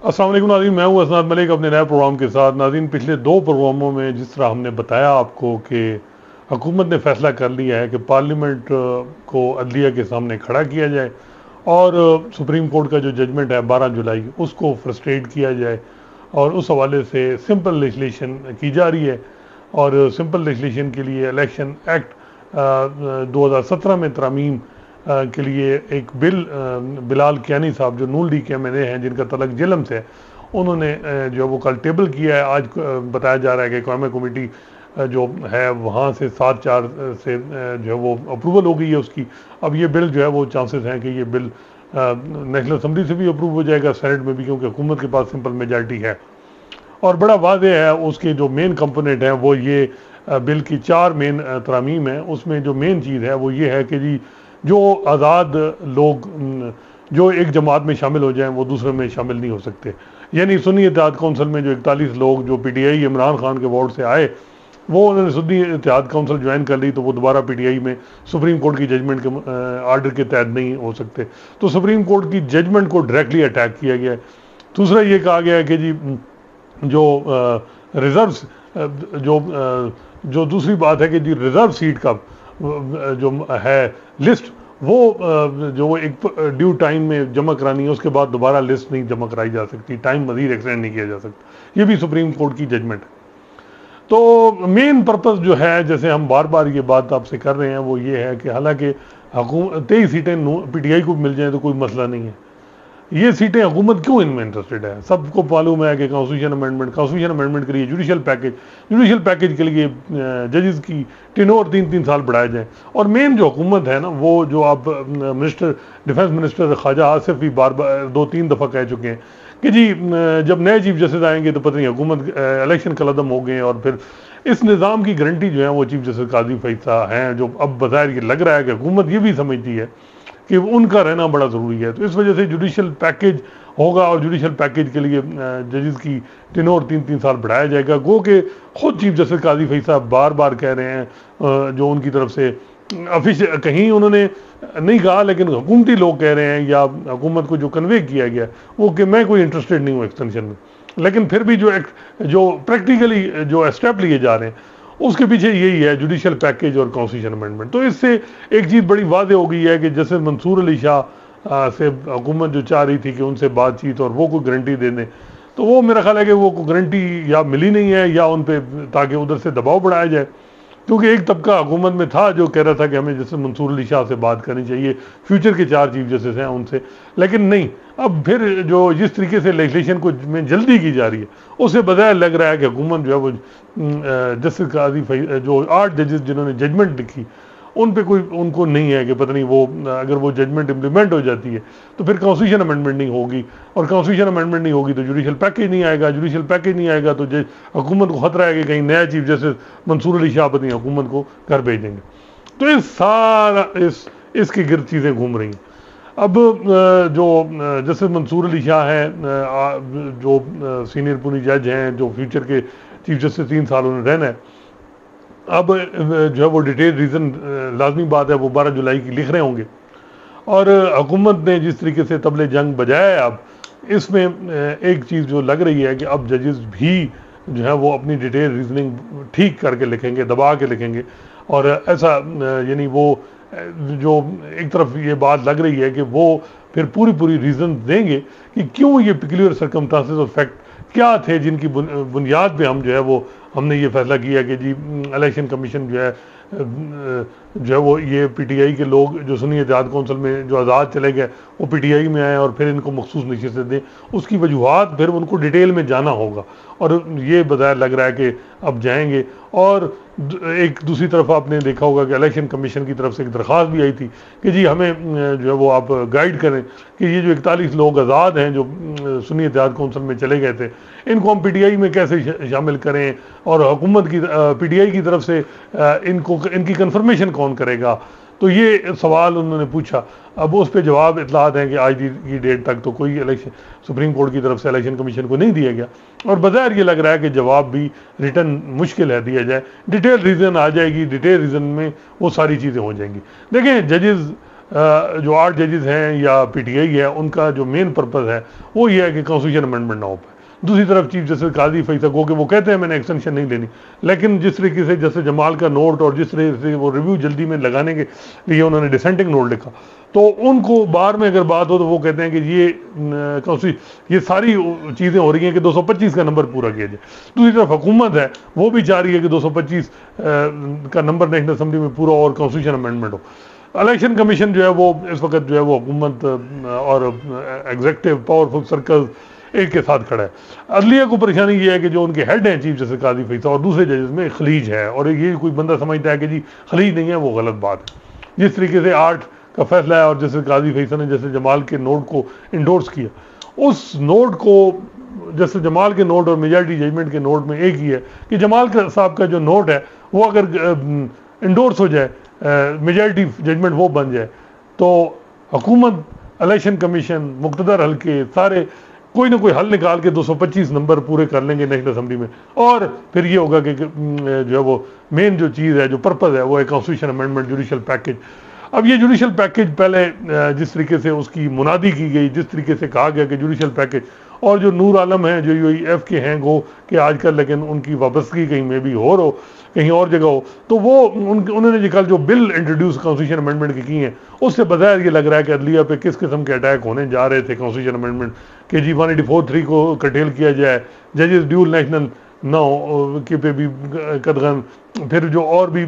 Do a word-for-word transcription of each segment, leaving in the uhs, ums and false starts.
अस्सलाम वालेकुम नाज़रीन, मैं हूँ असनाद मलिक अपने नए प्रोग्राम के साथ। नाज़रीन, पिछले दो प्रोग्रामों में जिस तरह हमने बताया आपको कि हुकूमत ने फैसला कर लिया है कि पार्लियामेंट को अदलिया के सामने खड़ा किया जाए और सुप्रीम कोर्ट का जो जजमेंट है बारह जुलाई उसको फ्रस्ट्रेट किया जाए, और उस हवाले से सिंपल लेजिस्लेशन की जा रही है। और सिंपल लेजिस्लेशन के लिए इलेक्शन एक्ट दो हज़ार सत्रह में तरमीम के लिए एक बिल बिलाल कियानी साहब जो नून लीग के एम एन ए हैं जिनका तलक जेलम से है, उन्होंने जो वो कल टेबल किया है। आज बताया जा रहा है कि कौमी कमेटी जो है वहाँ से सात चार से जो है वो अप्रूवल हो गई है उसकी। अब ये बिल जो है वो चांसेस हैं कि ये बिल नेशनल असम्बली से भी अप्रूव हो जाएगा, सेनेट में भी, क्योंकि हुकूमत के पास सिंपल मेजॉरिटी है। और बड़ा वाज़ेह है उसके जो मेन कंपोनेंट हैं वो ये बिल की चार मेन तरामीम है। उसमें जो मेन चीज़ है वो ये है कि जी जो आज़ाद लोग जो एक जमात में शामिल हो जाएं वो दूसरे में शामिल नहीं हो सकते। यानी सुन्नी इत्तेहाद कौंसिल में जो इकतालीस लोग जो पीटीआई इमरान खान के वोट से आए वो उन्होंने सुन्नी इत्तेहाद कौंसिल ज्वाइन कर ली, तो वो दोबारा पीटीआई में सुप्रीम कोर्ट की जजमेंट के आर्डर के तहत नहीं हो सकते। तो सुप्रीम कोर्ट की जजमेंट को डायरेक्टली अटैक किया गया है। दूसरा ये कहा गया है कि जी जो रिजर्व्स जो जो दूसरी बात है कि जी रिजर्व सीट का जो है लिस्ट वो जो एक ड्यू टाइम में जमा करानी है, उसके बाद दोबारा लिस्ट नहीं जमा कराई जा सकती, टाइम मजीद एक्सटेंड नहीं किया जा सकता। ये भी सुप्रीम कोर्ट की जजमेंट है। तो मेन पर्पस जो है, जैसे हम बार बार ये बात आपसे कर रहे हैं, वो ये है कि हालांकि हुकूमत तेईस सीटें पीटीआई को मिल जाए तो कोई मसला नहीं है। ये सीटें हुकूमत क्यों इनमें इंटरेस्टेड है? सबको मालूम है कि कॉन्स्टिट्यूशन अमेंडमेंट कॉन्स्टिट्यूशन अमेंडमेंट के लिए जुडिशल पैकेज जुडिशल पैकेज के लिए जजेस की टेन्योर तीन तीन साल बढ़ाए जाएं। और मेन जो हुकूमत है ना, वो जो आप minister defence minister Khawaja Asif भी बार बार दो तीन दफ़ा कह चुके हैं कि जी जब नए चीफ जस्टिस आएंगे तो पता नहीं हुकूमत इलेक्शन कलदम हो गए, और फिर इस निज़ाम की गारंटी जो है वो चीफ जस्टिस काजी फैज साहब हैं, जो अब बज़ाहिर ये लग रहा है कि हुकूमत ये भी समझती है कि उनका रहना बड़ा ज़रूरी है। तो इस वजह से जुडिशल पैकेज होगा और जुडिशल पैकेज के लिए जजेस की टेन्योर तीन तीन साल बढ़ाया जाएगा। गो के खुद चीफ जस्टिस काजी फैज साहब बार बार कह रहे हैं, जो उनकी तरफ से ऑफिस कहीं उन्होंने नहीं कहा लेकिन हुकूमती लोग कह रहे हैं या हुकूमत को जो कन्वे किया गया वो कि मैं कोई इंटरेस्टेड नहीं हूँ एक्सटेंशन में, लेकिन फिर भी जो जो प्रैक्टिकली जो स्टेप लिए जा रहे हैं उसके पीछे यही है, जुडिशल पैकेज और कॉन्स्टिट्यूशन अमेंडमेंट। तो इससे एक चीज़ बड़ी वाज़ेह हो गई है कि जैसे मंसूर अली शाह से हुकूमत जो चाह रही थी कि उनसे बातचीत और वो कोई गारंटी दे दें, तो वो मेरा ख्याल है कि वो गारंटी या मिली नहीं है या उन पर ताकि उधर से दबाव बढ़ाया जाए। क्योंकि एक तबका हुकूमत में था जो कह रहा था कि हमें जैसे मंसूर अली शाह से बात करनी चाहिए, फ्यूचर के चार चीफ जस्टिस हैं उनसे, लेकिन नहीं। अब फिर जो जिस तरीके से लेजिस्लेशन को में जल्दी की जा रही है उससे बजाय लग रहा है कि हुकूमत जो है वो जस्टिस काजी जो आठ जजेस जिन्होंने जजमेंट लिखी उन पे कोई उनको नहीं है कि पता नहीं वो अगर वो जजमेंट इम्प्लीमेंट हो जाती है तो फिर कॉन्स्टिट्यूशन अमेंडमेंट नहीं होगी, और कॉन्स्टिट्यूशन अमेंडमेंट नहीं होगी तो जुडिशल पैकेज नहीं आएगा, जुडिशल पैकेज नहीं आएगा तो हुकूमत को खतरा है कि कहीं नया चीफ जस्टिस मंसूर अली शाह पता नहीं हुकूमत को कर भेजेंगे। तो इस सारा इस इसके गिर्द चीज़ें घूम रही हैं। अब जो जस्टिस मंसूर अली शाह हैं जो सीनियर पुनी जज हैं, जो फ्यूचर के चीफ जस्टिस तीन साल उन्हें रहना है, अब जो है वो डिटेल रीज़न लाजमी बात है वो बारह जुलाई की लिख रहे होंगे। और हुकूमत ने जिस तरीके से तबले जंग बजाया है, अब इसमें एक चीज़ जो लग रही है कि अब जजेस भी जो है वो अपनी डिटेल रीजनिंग ठीक करके लिखेंगे, दबा के लिखेंगे। और ऐसा यानी वो जो एक तरफ ये बात लग रही है कि वो फिर पूरी पूरी रीज़न देंगे कि क्यों ये पिक्यूलियर सर्कमस्टांसेस और फैक्ट क्या थे जिनकी बुनियाद पे हम जो है वो हमने ये फैसला किया कि जी इलेक्शन कमीशन जो है जो है वो ये पीटीआई के लोग जो सुन्नी इत्तेहाद कौंसिल में जो आज़ाद चले गए वो पीटीआई में आए और फिर इनको मखसूस नशिस्तें दें, उसकी वजूहात फिर उनको डिटेल में जाना होगा। और ये बज़ाहिर लग रहा है कि अब जाएंगे। और एक दूसरी तरफ आपने देखा होगा कि इलेक्शन कमीशन की तरफ से एक दरख्वास्त भी आई थी कि जी हमें जो है वो आप गाइड करें कि ये जो इकतालीस लोग आज़ाद हैं जो सुन्नी इत्तेहाद कौंसिल में चले गए थे, इनको हम पीटीआई में कैसे शामिल करें, और हुकूमत की पीटीआई की तरफ से इनको इनकी कंफर्मेशन कौन करेगा। तो ये सवाल उन्होंने पूछा। अब उस पर जवाब इतलात हैं कि आज की डेट तक तो कोई इलेक्शन सुप्रीम कोर्ट की तरफ से इलेक्शन कमीशन को नहीं दिया गया, और बज़ाहिर ये लग रहा है कि जवाब भी रिटर्न मुश्किल है दिया जाए। डिटेल रीज़न आ जाएगी, डिटेल रीज़न में वो सारी चीज़ें हो जाएंगी। देखें, जजेस जो आठ जजेस हैं या पीटीआई है, उनका जो मेन पर्पस है वो ये है कि कॉन्स्टिट्यूशन अमेंडमेंट ना हो पाए। दूसरी तरफ चीफ जस्टिस काजी फैसला को कि वो कहते हैं मैंने एक्सटेंशन नहीं लेनी, लेकिन जिस तरीके से जस्टिस जमाल का नोट और जिस तरीके से वो रिव्यू जल्दी में लगाने के लिए उन्होंने डिसेंटिंग नोट लिखा, तो उनको बार में अगर बात हो तो वो कहते हैं कि ये ये सारी चीज़ें हो रही हैं कि दो सौ पच्चीस का नंबर पूरा किया जाए। दूसरी तरफ हुकूमत है वो भी चाह रही है कि दो सौ पच्चीस का नंबर नेशनल असेंबली में पूरा और कॉन्स्टिट्यूशन अमेंडमेंट हो। इलेक्शन कमीशन जो है वो इस वक्त जो है वो हुकूमत और एग्जेक्टिव पावरफुल सर्कल एक के साथ खड़ा है। अदलिया को परेशानी ये है कि जो उनके हेड हैं चीफ जस्टिस काजी फैसला और दूसरे जजेस में खलीज है, और ये कोई बंदा समझता है कि जी खलीज नहीं है, वो गलत बात है। जिस तरीके से आठ का फैसला है और जस्टिस काजी फैसला ने जस्टिस जमाल के नोट को इंडोर्स किया, उस नोट को जस्टिस जमाल के नोट और मेजॉरिटी जजमेंट के नोट में एक ही है कि जमाल साहब का जो नोट है वो अगर इंडोर्स हो जाए, मेजॉरिटी जजमेंट वो बन जाए, तो हुकूमत, इलेक्शन कमीशन, मुक्तदर हल्के सारे कोई ना कोई हल निकाल के दो सौ पच्चीस नंबर पूरे कर लेंगे नेशनल असेंबली में, और फिर ये होगा कि जो है वो मेन जो चीज़ है, जो पर्पज़ है, वो है कॉन्स्टिट्यूशन अमेंडमेंट जुडिशल पैकेज। अब ये जुडिशल पैकेज पहले जिस तरीके से उसकी मुनादी की गई, जिस तरीके से कहा गया कि जुडिशल पैकेज, और जो नूर आलम हैं जो यू एफ के हैं गो कि आजकल, लेकिन उनकी वापसगी कहीं में भी हो रहो कहीं और जगह हो, तो वो उन उन्होंने जो कल जो बिल इंट्रोड्यूस कॉन्स्टिट्यूशन अमेंडमेंट की की हैं, उससे बज़ाहिर ये लग रहा है कि अदलिया पे किस किस्म के अटैक होने जा रहे थे कॉन्स्टिट्यूशन अमेंडमेंट के G one eighty four three को कटेल किया जाए, जजेस ड्यूल नेशनल नौ के पे भी कदगन, फिर जो और भी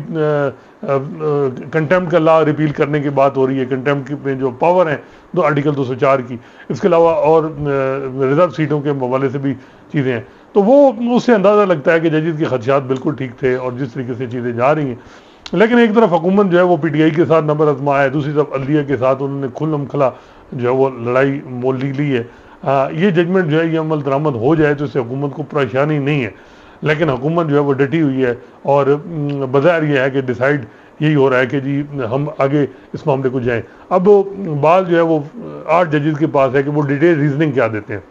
कंटेम्प्ट का लॉ रिपील करने की बात हो रही है, कंटेम्प्ट में जो पावर है दो आर्टिकल दो सौ चार की, इसके अलावा और रिजर्व सीटों के हवाले से भी चीज़ें हैं। तो वो उससे अंदाज़ा लगता है कि जजेस के खदशात बिल्कुल ठीक थे और जिस तरीके से चीज़ें जा रही हैं। लेकिन एक तरफ हुकूमत जो है वो पीटीआई के साथ नंबर आजमाया है, दूसरी तरफ अदलिया के साथ उन्होंने खुल्लम खुला जो है वो लड़ाई मोल ली ली है। आ, ये जजमेंट जो है ये अमल दरामद हो जाए तो इससे हुकूमत को परेशानी नहीं है, लेकिन हुकूमत जो है वो डटी हुई है और बज़ाहिर ये है कि डिसाइड यही हो रहा है कि जी हम आगे इस मामले को जाएं। अब बात जो है वो आठ जजेस के पास है कि वो डिटेल रीजनिंग क्या देते हैं।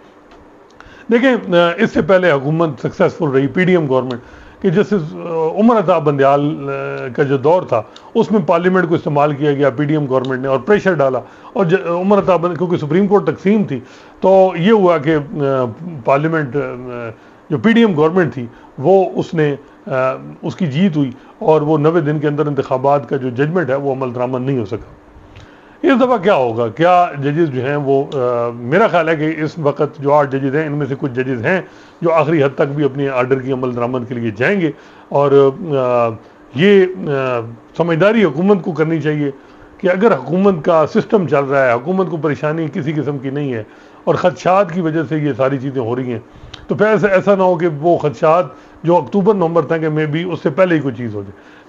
देखें, इससे पहले हुकूमत सक्सेसफुल रही, पीडीएम गवर्नमेंट, कि जैसे उमर अता बंदयाल का जो दौर था उसमें पार्लियामेंट को इस्तेमाल किया गया पीडीएम गवर्नमेंट ने और प्रेशर डाला, और उमर अता क्योंकि सुप्रीम कोर्ट तकसीम थी तो ये हुआ कि पार्लियामेंट जो पीडीएम गवर्नमेंट थी वो उसने उसकी जीत हुई और वो नवे दिन के अंदर इंतखाबात का जो जजमेंट है वो अमल दरामद नहीं हो सका। इस दफ़ा क्या होगा, क्या जजेस जो हैं वो आ, मेरा ख्याल है कि इस वक्त जो आठ जजेस हैं इनमें से कुछ जजेस हैं जो आखिरी हद तक भी अपने आर्डर की अमल दरामद के लिए जाएंगे, और आ, ये आ, समझदारी हुकूमत को करनी चाहिए कि अगर हुकूमत का सिस्टम चल रहा है, हुकूमत को परेशानी किसी किस्म की नहीं है और ख़दशात की वजह से ये सारी चीज़ें हो रही हैं, तो फिर ऐसा ऐसा ना हो कि वो ख़दशात जो अक्टूबर नवंबर तक में भी उससे पहले ही कोई चीज़ हो जाए।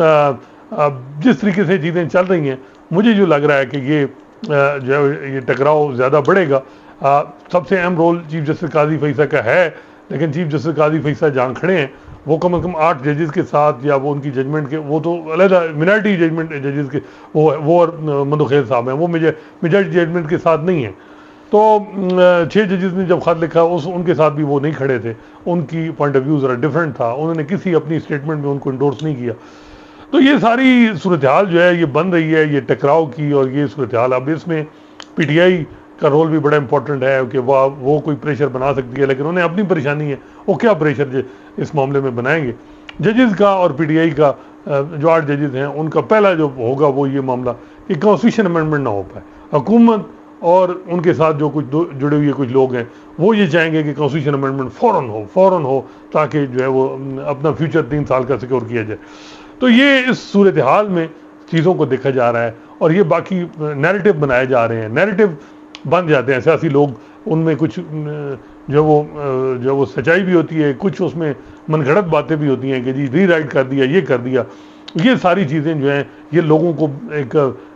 देखें, जिस तरीके से चीज़ें चल रही हैं मुझे जो लग रहा है कि ये जो है ये टकराव ज़्यादा बढ़ेगा। सबसे अहम रोल चीफ जस्टिस काजी फैसला का है, लेकिन चीफ जस्टिस काजी फैसला जहाँ खड़े हैं वो कम अज़ कम आठ जजेस के साथ, या वो उनकी जजमेंट के, वो तो अलहदा मिनॉरिटी जजमेंट जजेस के वो वो और मंदोखेल साहब हैं, वो मेजॉरिटी जजमेंट के साथ नहीं है। तो छः जजेस ने जब ख़त लिखा उस उनके साथ भी वो नहीं खड़े थे, उनकी पॉइंट ऑफ व्यू ज़रा डिफरेंट था, उन्होंने किसी अपनी स्टेटमेंट में उनको इंडोर्स नहीं किया। तो ये सारी सूरत हाल जो है ये बन रही है, ये टकराव की, और ये सूरत हाल अब इसमें पीटीआई का रोल भी बड़ा इंपॉर्टेंट है कि वह वो कोई प्रेशर बना सकती है, लेकिन उन्हें अपनी परेशानी है वो क्या प्रेशर इस मामले में बनाएंगे। जजेस का और पीटीआई का जो आठ जजेस हैं उनका पहला जो होगा वो ये मामला कि कॉन्स्टिट्यूशन अमेंडमेंट ना हो पाए। हुकूमत और उनके साथ जो कुछ जुड़े हुए कुछ लोग हैं वो ये चाहेंगे कि कॉन्स्टिट्यूशन अमेंडमेंट फ़ौरन हो फ़ौरन हो ताकि जो है वो अपना फ्यूचर तीन साल का सिक्योर किया जाए। तो ये इस सूरत हाल में चीज़ों को देखा जा रहा है, और ये बाकी नैरेटिव बनाए जा रहे हैं, नैरेटिव बन जाते हैं सियासी लोग, उनमें कुछ जो वो जो वो सच्चाई भी होती है, कुछ उसमें मनगढ़ंत बातें भी होती हैं कि जी री राइट कर दिया, ये कर दिया। ये सारी चीज़ें जो हैं ये लोगों को एक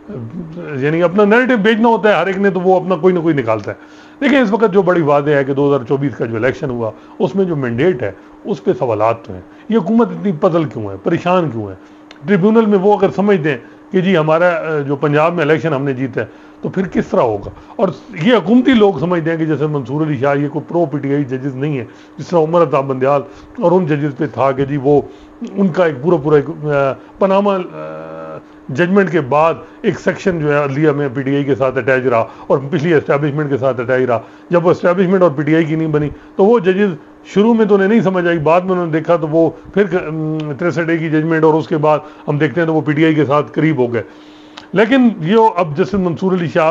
यानी अपना नैरेटिव बेचना होता है हर एक ने, तो वो अपना कोई ना कोई निकालता है। देखिए, इस वक्त जो बड़ी वादे है कि दो हज़ार चौबीस का जो इलेक्शन हुआ उसमें जो मैंडेट है उस पर सवालात तो हैं। ये हुकूमत इतनी पजल क्यों है, परेशान क्यों है? ट्रिब्यूनल में वो अगर समझ दें कि जी हमारा जो पंजाब में इलेक्शन हमने जीता है तो फिर किस तरह होगा, और ये हुकूमती लोग समझते हैं कि जैसे मंसूर अली शाह ये कोई प्रो पीटीआई जजेस नहीं है, जिस तरह उमर अता बंदयाल और उन जजेस पे था कि जी वो उनका एक पूरा पूरा एक पनामा जजमेंट के बाद एक सेक्शन जो है अदलिया में पीटीआई के साथ अटैच रहा और पिछली एस्टैब्लिशमेंट के साथ अटैच रहा। जब वो एस्टैब्लिशमेंट और पीटीआई की नहीं बनी तो वो जजेस शुरू में तो उन्हें नहीं समझ आई, बाद में उन्होंने देखा तो वो फिर तिरसठ ए की जजमेंट और उसके बाद हम देखते हैं तो वो पीटीआई के साथ करीब हो गए। लेकिन ये अब जस्टिस मंसूर अली शाह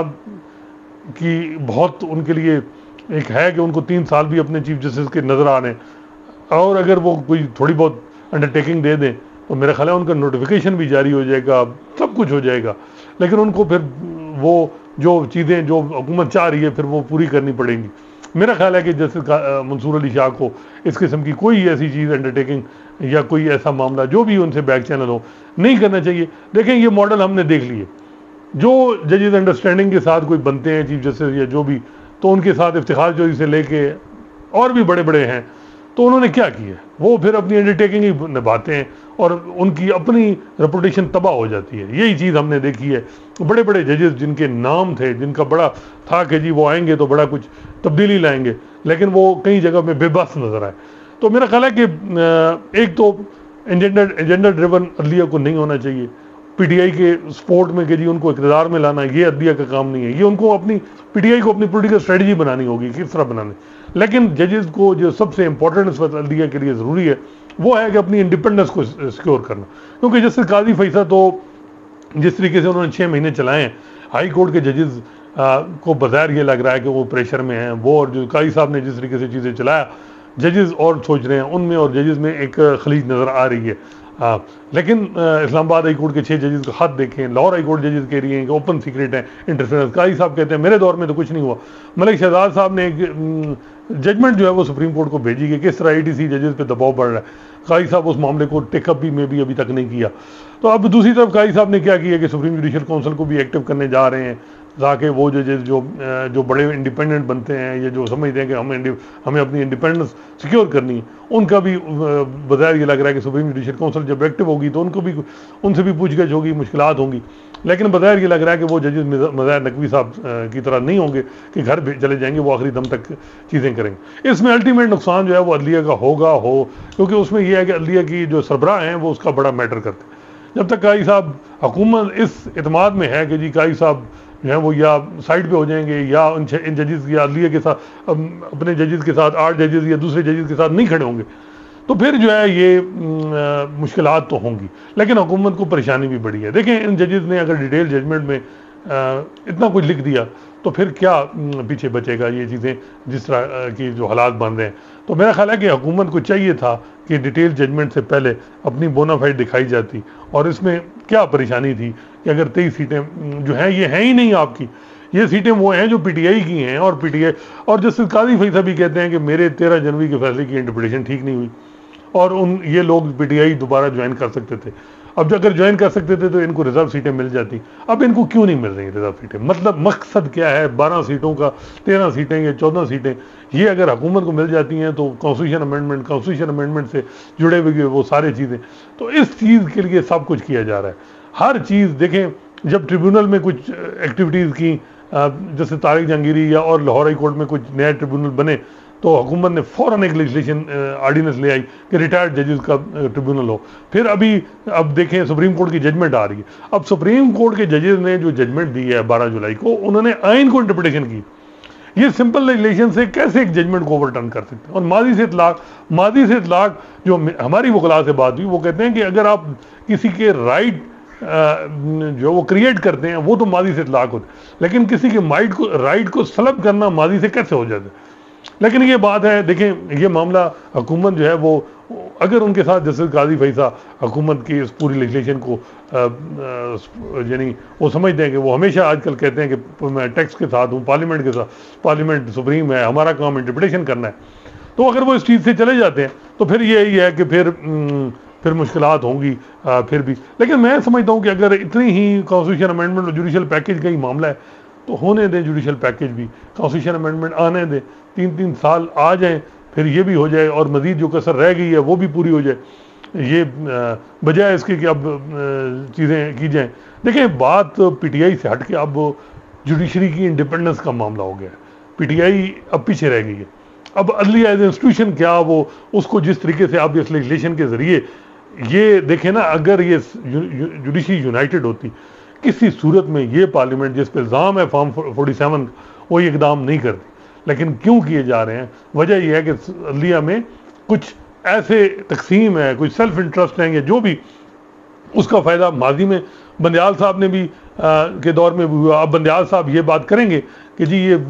की बहुत उनके लिए एक है कि उनको तीन साल भी अपने चीफ जस्टिस के नज़र आने, और अगर वो कोई थोड़ी बहुत अंडरटेकिंग दे दें तो मेरा ख्याल है उनका नोटिफिकेशन भी जारी हो जाएगा, सब कुछ हो जाएगा। लेकिन उनको फिर वो जो चीज़ें जो हुकूमत चाह रही है फिर वो पूरी करनी पड़ेंगी। मेरा ख्याल है कि जस्टिस मंसूर अली शाह को इस किस्म की कोई ऐसी चीज़ अंडरटेकिंग या कोई ऐसा मामला जो भी उनसे बैक चैनल हो नहीं करना चाहिए। देखें ये मॉडल हमने देख लिए, जो जजेस अंडरस्टैंडिंग के साथ कोई बनते हैं चीफ जस्टिस या जो भी, तो उनके साथ इफ्तिखार चौधरी से लेके और भी बड़े बड़े हैं, तो उन्होंने क्या किया, वो फिर अपनी अंडरटेकिंग ही निभाते हैं और उनकी अपनी रेपुटेशन तबाह हो जाती है। यही चीज़ हमने देखी है। बड़े बड़े जजेस जिनके नाम थे, जिनका बड़ा था कि जी वो आएंगे तो बड़ा कुछ तब्दीली लाएंगे, लेकिन वो कई जगह में बेबस नजर आए। तो मेरा ख्याल है कि एक तो एजेंडा एजेंडा ड्रिवन अदलिया को नहीं होना चाहिए। पीटीआई के सपोर्ट में कि जी उनको इक़्तिदार में लाना, ये अदलिया का काम नहीं है। ये उनको अपनी पीटीआई को अपनी पॉलिटिकल स्ट्रेटजी बनानी होगी, किस तरह बनानी। लेकिन जजेस को जो सबसे इंपॉर्टेंट इस वक्त अदलिया के लिए ज़रूरी है वो है कि अपनी इंडिपेंडेंस को सिक्योर करना। क्योंकि जस्टिस काजी फैसा तो जिस तरीके से उन्होंने छः महीने चलाए हैं, हाई कोर्ट के जजेस को बज़ाहिर ये लग रहा है कि वो प्रेशर में हैं, वो और जो काजी साहब ने जिस तरीके से चीज़ें चलाया, जजेस और सोच रहे हैं उनमें और जजेस में एक खलीज नज़र आ रही है। आ, लेकिन इस्लामाबाद हाई कोर्ट के छः जजेस का खत देखें, लाहौर हाई कोर्ट जजेस कह रही हैं कि ओपन सीक्रेट है इंटरफेरेंस। काजी साहब कहते हैं मेरे दौर में तो कुछ नहीं हुआ। मलिक शहजाद साहब ने एक जजमेंट जो है वो सुप्रीम कोर्ट को भेजी कि किस तरह एटीसी जजेस पे दबाव बढ़ रहा है। काजी साहब उस मामले को टेकअप भी में भी अभी तक नहीं किया। तो अब दूसरी तरफ काजी साहब ने क्या किया कि सुप्रीम जुडिशल काउंसिल को भी एक्टिव करने जा रहे हैं ताकि वो जजेस जो जो बड़े इंडिपेंडेंट बनते हैं या जो समझते हैं कि हमें हमें अपनी इंडिपेंडेंस सिक्योर करनी है, उनका भी बज़ाहिर ये लग रहा है कि सुप्रीम जुडिशल काउंसिल जब एक्टिव होगी तो उनको भी उनसे भी पूछगछ होगी, मुश्किलात होंगी। लेकिन बज़ाहिर ये लग रहा है कि वो जजेस मज़ाहिर नकवी साहब की तरह नहीं होंगे कि घर चले जाएंगे, वो आखिरी दम तक चीज़ें करेंगे। इसमें अल्टीमेट नुकसान जो है वो अदलिया का होगा हो, क्योंकि उसमें यह है कि अदलिया की जो सरबराह हैं वो उसका बड़ा मैटर करते हैं। जब तक काजी साहब हुकूमत इस एतमाद में है कि जी काजी साहब जो है वो या साइड पे हो जाएंगे या उन इन जजेस या अदलिया के साथ अपने जजेस के साथ आठ जजेस या दूसरे जजेस के साथ नहीं खड़े होंगे, तो फिर जो है ये मुश्किलात तो होंगी। लेकिन हुकूमत को परेशानी भी बड़ी है। देखें इन जजेस ने अगर डिटेल जजमेंट में आ, इतना कुछ लिख दिया तो फिर क्या पीछे बचेगा ये चीज़ें जिस तरह की जो हालात बन रहे हैं। तो मेरा ख्याल है कि हुकूमत को चाहिए था कि डिटेल जजमेंट से पहले अपनी बोनाफाइड दिखाई जाती। और इसमें क्या परेशानी थी कि अगर तेईस सीटें जो हैं ये हैं ही नहीं आपकी, ये सीटें वो हैं जो पीटीआई की हैं, और पीटीआई और जस्टिस काजी फैसा भी कहते हैं कि मेरे तेरह जनवरी के फैसले की इंटरप्रिटेशन ठीक नहीं हुई और उन ये लोग पीटीआई दोबारा ज्वाइन कर सकते थे। अब जो अगर ज्वाइन कर सकते थे तो इनको रिजर्व सीटें मिल जाती, अब इनको क्यों नहीं मिल रही रिजर्व सीटें? मतलब मकसद क्या है? बारह सीटों का तेरह सीटें या चौदह सीटें ये अगर हुकूमत को मिल जाती हैं तो कॉन्स्टिट्यूशन अमेंडमेंट कॉन्स्टिट्यूशन अमेंडमेंट से जुड़े हुए वो सारी चीज़ें, तो इस चीज़ के लिए सब कुछ किया जा रहा है। हर चीज़ देखें, जब ट्रिब्यूनल में कुछ एक्टिविटीज़ की जैसे तारिक जहांगीरी या और लाहौर हाई कोर्ट में कुछ नए ट्रिब्यूनल बने तो हुकूमत ने फ़ौरन एक लेजिस्लेशन ऑर्डिनेंस ले आई कि रिटायर्ड जजेस का ट्रिब्यूनल हो। फिर अभी अब देखें सुप्रीम कोर्ट की जजमेंट आ रही है। अब सुप्रीम कोर्ट के जजेस ने जो जजमेंट दी है बारह जुलाई को, उन्होंने आइन को इंटरप्रिटेशन की। ये सिंपल लेजिस्लेशन से कैसे एक जजमेंट को ओवरटर्न कर सकते हैं? और माजी से इतलाक माजी से इतलाक जो हमारी वकला से बात हुई वो कहते हैं कि अगर आप किसी के राइट जो वो क्रिएट करते हैं वो तो माजी से इतलाक होते, लेकिन किसी के माइट को राइट को सलब करना माजी से कैसे हो जाता है? लेकिन ये बात है, देखें ये मामला हुकूमत जो है वो अगर उनके साथ जस्टिस काजी फैसा हुकूमत की इस पूरी लेजिस्लेशन को यानी वो समझते हैं कि वो हमेशा आजकल कहते हैं कि मैं टैक्स के साथ हूँ, पार्लियामेंट के साथ, पार्लियामेंट सुप्रीम है, हमारा काम इंटरप्रिटेशन करना है, तो अगर वो इस चीज़ से चले जाते हैं तो फिर यही है कि फिर फिर मुश्किलात होंगी फिर भी। लेकिन मैं समझता हूँ कि अगर इतनी ही कॉन्स्टिट्यूशन अमेंडमेंट और जुडिशल पैकेज का ही मामला है तो होने दें जुडिशल पैकेज भी, कॉन्स्टिट्यूशन अमेंडमेंट आने दें, तीन तीन साल आ जाएं, फिर ये भी हो जाए और मज़ीद जो कसर रह गई है वो भी पूरी हो जाए, ये बजाय इसके कि अब चीज़ें की जाएँ। देखें बात पीटीआई से हट के अब जुडिशरी की इंडिपेंडेंस का मामला हो गया है। पीटीआई अब पीछे रह गई है। अब अदलिया एज इंस्टीट्यूशन क्या वो उसको जिस तरीके से अब इस लेजिस्लेशन के ज़रिए ये देखें ना, अगर ये जुडिशरी यूनाइटेड होती, किसी सूरत में ये पार्लियामेंट जिस पे इल्ज़ाम है फॉर्म फोर्टी सेवन वो इकदाम नहीं करती, लेकिन क्यों किए जा रहे हैं? वजह यह है कि अदलिया में कुछ ऐसे तकसीम है, कुछ सेल्फ इंटरेस्ट हैं, जो भी उसका फ़ायदा माजी में बंदयाल साहब ने भी आ, के दौर में भी हुआ। अब बंदयाल साहब ये बात करेंगे कि जी ये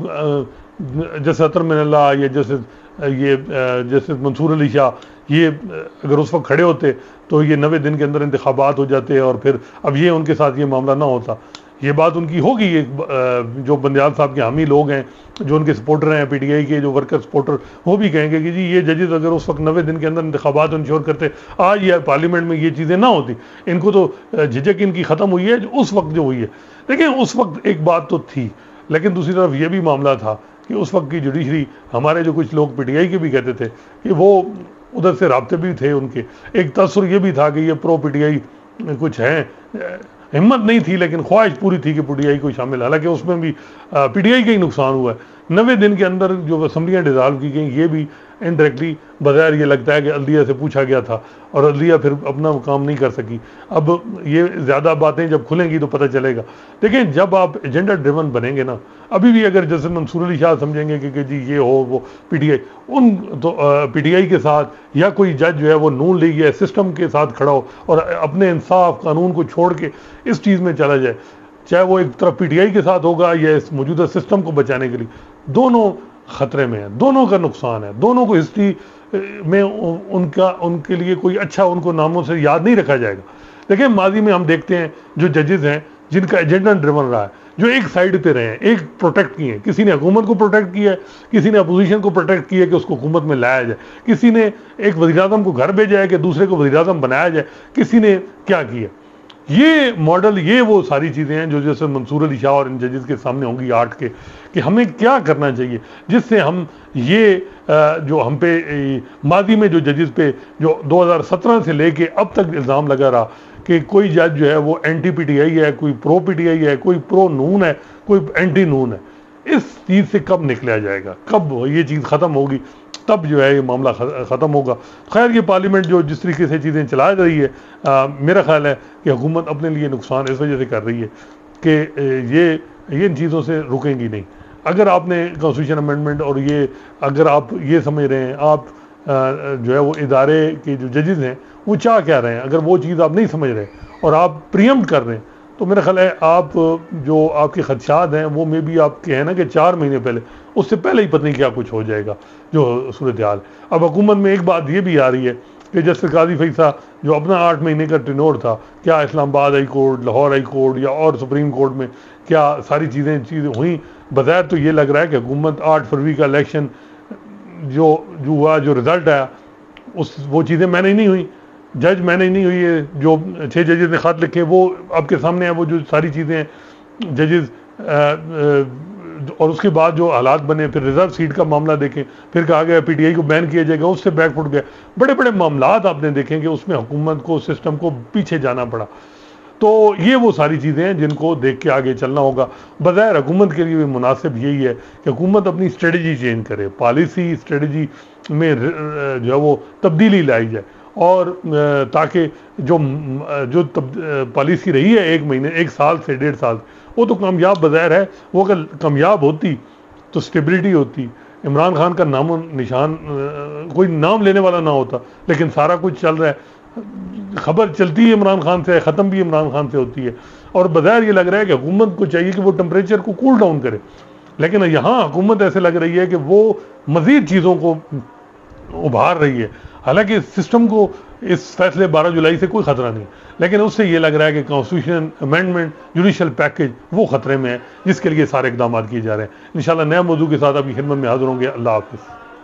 जैसे अतर मिनल्ला या जैसे ये जैसे मंसूर अली शाह, ये अगर उस वक्त खड़े होते तो ये नवे दिन के अंदर इंतखाबात हो जाते और फिर अब ये उनके साथ ये मामला ना होता। ये बात उनकी होगी, ये जो बंदयाल साहब के हामी लोग हैं, जो उनके सपोर्टर हैं पीटीआई के, जो वर्कर सपोर्टर, वो भी कहेंगे कि जी ये जजेस अगर उस वक्त नवे दिन के अंदर इंतखाबात इंश्योर करते, आज ये पार्लियामेंट में ये चीज़ें ना होती। इनको तो झिझक इनकी ख़त्म हुई है उस वक्त जो हुई है। देखिए उस वक्त एक बात तो थी, लेकिन दूसरी तरफ ये भी मामला था कि उस वक्त की जुडिशरी, हमारे जो कुछ लोग पीटीआई के भी कहते थे कि वो उधर से राब्ते भी थे उनके, एक तसर ये भी था कि ये प्रो पीटीआई कुछ हैं, हिम्मत नहीं थी लेकिन ख्वाहिश पूरी थी कि पीटीआई को शामिल, हालांकि उसमें भी पीटीआई का ही नुकसान हुआ है। नवे दिन के अंदर जो असम्बलियाँ डिज़ाल्व की गई, ये भी इनडायरेक्टली बज़ाहिर ये लगता है कि अदलिया से पूछा गया था और अदलिया फिर अपना काम नहीं कर सकी। अब ये ज़्यादा बातें जब खुलेंगी तो पता चलेगा। देखें जब आप एजेंडा ड्रिवन बनेंगे ना, अभी भी अगर जैसे मंसूर अली शाह समझेंगे कि, कि जी ये हो वो पीटीआई, उन तो पीटीआई के साथ या कोई जज जो है वो नून लीग या सिस्टम के साथ खड़ा हो और अपने इंसाफ कानून को छोड़ के इस चीज़ में चला जाए, चाहे वो एक तरफ पीटीआई के साथ होगा या इस मौजूदा सिस्टम को बचाने के लिए, दोनों ख़तरे में है, दोनों का नुकसान है, दोनों को हिस्ट्री में उनका उनके लिए कोई अच्छा उनको नामों से याद नहीं रखा जाएगा। देखिए माजी में हम देखते हैं जो जजेस हैं जिनका एजेंडा ड्रिवन रहा है, जो एक साइड पे रहे हैं, एक प्रोटेक्ट किए हैं, किसी ने हुकूमत को प्रोटेक्ट किया है, किसी ने अपोजिशन को प्रोटेक्ट किया है कि उसको हुकूमत में लाया जाए, किसी ने एक वज़ीर-ए-आज़म को घर भेजा है कि दूसरे को वज़ीर-ए-आज़म बनाया जाए, किसी ने क्या किया। ये मॉडल, ये वो सारी चीज़ें हैं जो जैसे मंसूर अली शाह और इन जजेस के सामने होंगी आठ के, कि हमें क्या करना चाहिए जिससे हम ये जो हम पे माजी में जो जजेस पे जो दो हज़ार सत्रह से लेके अब तक इल्ज़ाम लगा रहा कि कोई जज जो है वो एंटी पीटीआई है, कोई प्रो पीटीआई है, कोई प्रो नून है, कोई एंटी नून है, इस चीज़ से कब निकला जाएगा, कब ये चीज़ ख़त्म होगी, तब जो है ये मामला ख़त्म होगा। खैर ये पार्लियामेंट जो जिस तरीके से चीज़ें चला रही है, आ, मेरा ख्याल है कि हुकूमत अपने लिए नुकसान इस वजह से कर रही है कि ये ये इन चीज़ों से रुकेंगी नहीं। अगर आपने कॉन्स्टिट्यूशन अमेंडमेंट और ये अगर आप ये समझ रहे हैं, आप आ, जो है वो इदारे के जो जजेस हैं वो चाह क्या रहे हैं, अगर वो चीज़ आप नहीं समझ रहे और आप प्रियम्प्ट कर रहे हैं, तो मेरा ख्याल है आप जो आपके खदशात हैं वो मे भी आपके हैं ना कि चार महीने पहले, उससे पहले ही पता नहीं क्या कुछ हो जाएगा जो सूरत हाल। अब हुकूमत में एक बात ये भी आ रही है कि जस्टिस काजी फैसा जो अपना आठ महीने का टेन्योर था, क्या Islamabad High Court, Lahore High Court या और सुप्रीम कोर्ट में क्या सारी चीज़ें चीज़ें हुई। बज़ाहिर तो ये लग रहा है कि हुकूमत आठ फरवरी का इलेक्शन जो जो हुआ, जो रिज़ल्ट आया, उस वो चीज़ें मैंने नहीं हुई, जज मैंने नहीं हुई है, जो छः जजेस ने ख़त लिखे वो आपके सामने है, वो जो सारी चीज़ें जजेस, और उसके बाद जो हालात बने, फिर रिजर्व सीट का मामला देखें, फिर कहा गया पीटीआई को बैन किया जाएगा, उससे बैकफुट गया, बड़े बड़े मामलात आपने देखें कि उसमें हुकूमत को, सिस्टम को पीछे जाना पड़ा। तो ये वो सारी चीज़ें हैं जिनको देख के आगे चलना होगा। बज़ाहिर हुकूमत के लिए भी मुनासिब यही है कि हुकूमत अपनी स्ट्रेटजी चेंज करे, पॉलिसी स्ट्रेटजी में जो है वो तब्दीली लाई जाए, और ताकि जो जो पॉलिसी रही है एक महीने एक साल से डेढ़ साल, वो तो कामयाब बज़ाहिर है, वो अगर कामयाब होती तो स्टेबिलिटी होती, इमरान खान का नामो निशान कोई नाम लेने वाला ना होता, लेकिन सारा कुछ चल रहा है, खबर चलती है इमरान खान से, ख़त्म भी इमरान खान से होती है। और बज़ाहिर ये लग रहा है कि हुकूमत को चाहिए कि वो टेम्परेचर को कूल डाउन करे, लेकिन यहाँ हुकूमत ऐसे लग रही है कि वो मज़ीद चीज़ों को उभार रही है। हालांकि सिस्टम को इस फैसले बारह जुलाई से कोई ख़तरा नहीं, लेकिन उससे ये लग रहा है कि कॉन्स्टिट्यूशन अमेंडमेंट, जुडिशल पैकेज वो ख़तरे में है, जिसके लिए सारे इकदाम किए जा रहे हैं। इंशाल्लाह नए मौजू के साथ आपकी खिदमत में हाज़िर होंगे। अल्लाह हाफ़िज़।